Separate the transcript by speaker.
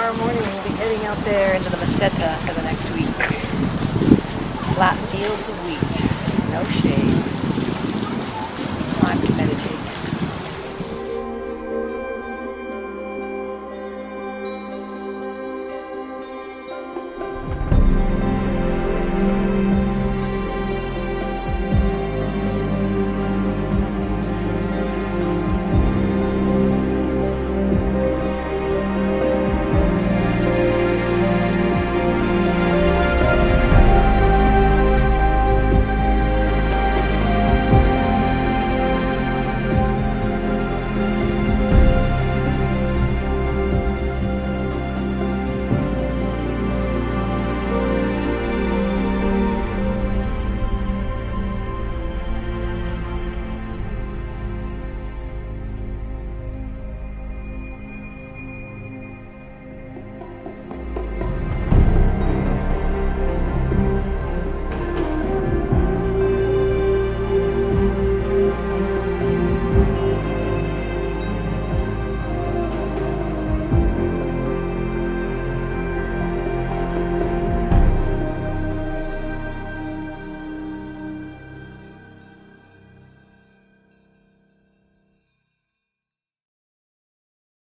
Speaker 1: tomorrow morning we'll be heading out there into the Meseta for the next week. Flat fields of wheat, no shade. Time to meditate.